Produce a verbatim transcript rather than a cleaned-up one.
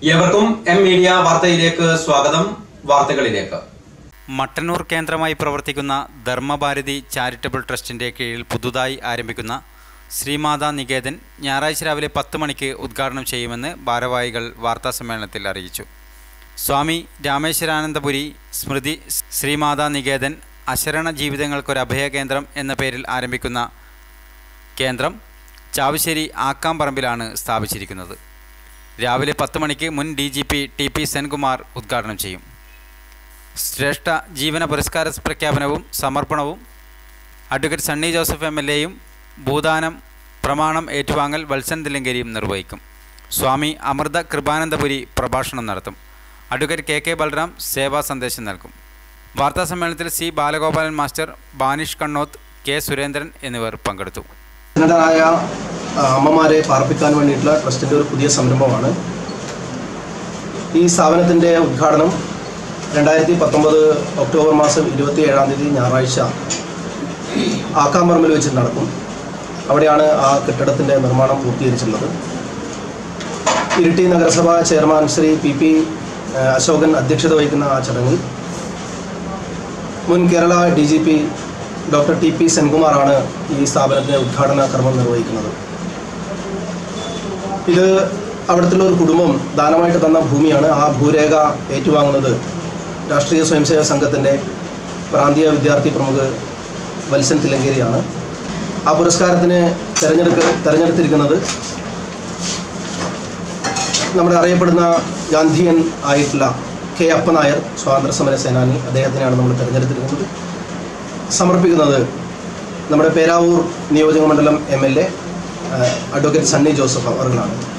ഏവർക്കും M media വാർത്തയിലേക്ക് സ്വാഗതം. വാർത്തകളിലേക്ക്. മട്ടന്നൂർ കേന്ദ്രമായി പ്രവർത്തിക്കുന്ന ധർമ്മഭാരതി ചാരിറ്റബിൾ ട്രസ്റ്റിൻ്റെ കീഴിൽ പുതുതായി ആരംഭിക്കുന്ന ശ്രീമാതാ നികേതൻ ഞായറാഴ്ച രാവിലെ പത്ത് മണിക്ക് ഉദ്ഘാടനം ചെയ്യുമെന്ന് ഭാരവാഹികൾ വാർത്താസമ്മേളനത്തിൽ അറിയിച്ചു. സ്വാമി രാമേശ്വരാനന്ദപുരി സ്മൃതി ശ്രീമാതാ നികേതൻ അശരണ ജീവിതങ്ങൾക്കൊരു അഭയകേന്ദ്രം എന്ന പേരിൽ ആരംഭിക്കുന്ന കേന്ദ്രം ചാവശ്ശേരി ആക്കാംപറമ്പിലാണ് സ്ഥാപിച്ചിരിക്കുന്നത്. രാവിലെ പത്ത് മണിക്ക് മുൻ D G P T P Senkumar ഉദ്ഘാടനം ചെയ്യും. ശ്രേഷ്ഠ ജീവന പുരസ്കാര പ്രഖ്യാപനവും സമർപ്പണവും advocate Sunny Joseph M L എയും ഭൂദാനം പ്രമാണം ഏറ്റുവാങ്ങൽ വത്സൻ തില്ലങ്കേരിയും നിർവഹിക്കും. സ്വാമി അമൃത കൃപാനന്ദപുരി പ്രഭാഷണം നടത്തും. അഡ്വക്കേറ്റ് കെ കെ ബൽറാം സേവാ സന്ദേശം നൽകും. വാർത്താസമ്മേളനത്തിൽ C Balagopalan master, Banish Kannoth, K Surendran എന്നിവർ പങ്കെടുത്തു. അമ്മമാരെ പാർപ്പിക്കാൻ വേണ്ടിയിട്ടുള്ള ട്രസ്റ്റിൻ്റെ ഒരു പുതിയ സംരംഭമാണ്. ഈ സ്ഥാപനത്തിൻ്റെ ഉദ്ഘാടനം രണ്ടായിരത്തി പത്തൊമ്പത് ഒക്ടോബർ മാസം ഇരുപത്തി ഏഴാം തീയതി ഞായറാഴ്ച ആക്കാംപറമ്പിൽ വെച്ച് നടക്കും. അവിടെയാണ് ആ കെട്ടിടത്തിൻ്റെ നിർമ്മാണം പൂർത്തീകരിച്ചിട്ടുള്ളത്. ഇരിട്ടി നഗരസഭ chairman Shri P P Ashokan അധ്യക്ഷത വഹിക്കുന്ന ആ ചടങ്ങിൽ മുൻ Kerala D G P doctor T P സെൻകുമാറാണ് ഈ സ്ഥാപനത്തിൻ്റെ ഉദ്ഘാടന കർമ്മം നിർവഹിക്കുന്നത്. ഇത് അവിടുത്തെ ഒരു കുടുംബം ദാനമായിട്ട് തന്ന ഭൂമിയാണ്. ആ ഭൂരേഖ ഏറ്റുവാങ്ങുന്നത് രാഷ്ട്രീയ സ്വയംസേവക സംഘത്തിൻ്റെ പ്രാന്തീയ വിദ്യാർത്ഥി പ്രമുഖ് വത്സൻ തില്ലങ്കേരിയാണ്. ആ പുരസ്കാരത്തിന് തിരഞ്ഞെടുക്ക തിരഞ്ഞെടുത്തിരിക്കുന്നത് നമ്മുടെ അറിയപ്പെടുന്ന ഗാന്ധിയൻ ആയിട്ടുള്ള കെ അപ്പനായർ, സ്വാതന്ത്ര്യ സമര സേനാനി, അദ്ദേഹത്തിനെയാണ് നമ്മൾ തിരഞ്ഞെടുത്തിരിക്കുന്നത്. സമർപ്പിക്കുന്നത് നമ്മുടെ പേരാവൂർ നിയോജക മണ്ഡലം M L A advocate Sunny Joseph അവർകളാണ്.